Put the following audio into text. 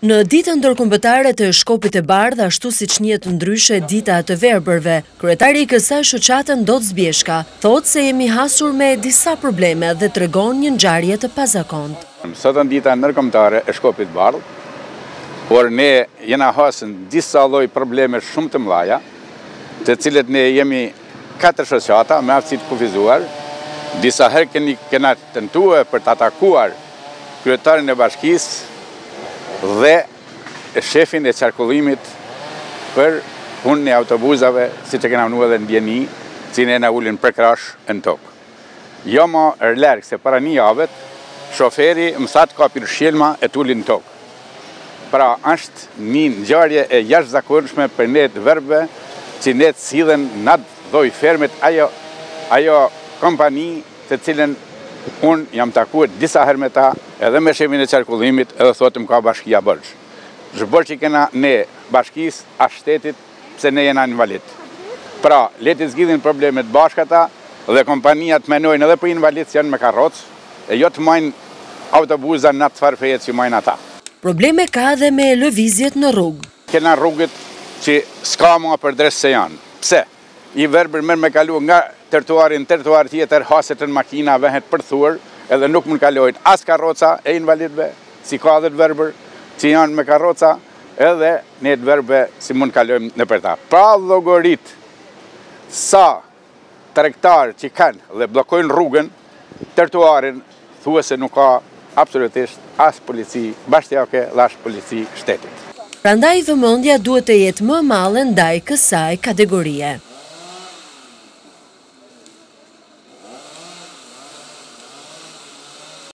Në ditën ndërkombëtare të Shkopit të Bardh, ashtu siç njihet ndryshe dita e të verbërve, kryetari i kësaj shoqate Ndoc Zbjeshka thotë se jemi hasur me disa probleme dhe tregon një ngjarje të pazakontë. Sot është dita ndërkombëtare e Shkopit të Bardh, por ne jena hasën disa lloj probleme shumë të mëdha, të cilët ne jemi 4 shoqata me aftësi të kufizuar. Disa herë kena tentuar për të atakuar kryetarin e bashkisë dhe shefin e qarkullimit për punën e autobusave, si që kena vënë edhe në Djeni, që ne na ulin për krash në tokë. Jo më larg se para një javë, shoferi më tha të kapin shjelma e t'ulin në tokë. Pra, është një ngjarje e jashtëzakonshme për ne të verbëve, që ne të sillen në atë lloj fermet ajo kompani të cilën unë jam takuar disa herë me ta, edhe me shefin e qarkullimit, edhe thotë më ka bashkia borxh. Borxh që kena ne bashkisë a shtetit, pse ne jena invalid. Pra, le të zgjidhin problemet bashkata dhe kompanijat menojnë edhe për invalid që janë me karrocë, e jo të majnë autobuza në atë çfarë fejet që majnë ata. Probleme ka edhe me lëvizjet në rrugë. Kena rrugët që s'ka më për dres se janë. Pse? I verbër merr me kalu nga trotuarin trotuar tjetër, haset në makina, vehet përthur, edhe nuk mund kalojnë as karroca e invalidëve, si ka dhe të verbër që janë me karroca, edhe ne të verbëve si mund kalojmë në për ta. Pra llogorit sa tregtarë që kanë dhe bllokojnë rrugën, trotuarin, thua se nuk ka absolutisht as polici bashtjake dhe as polici shtetit. Prandaj vëmendja duhet të jetë më e madhe ndaj kësaj kategorie.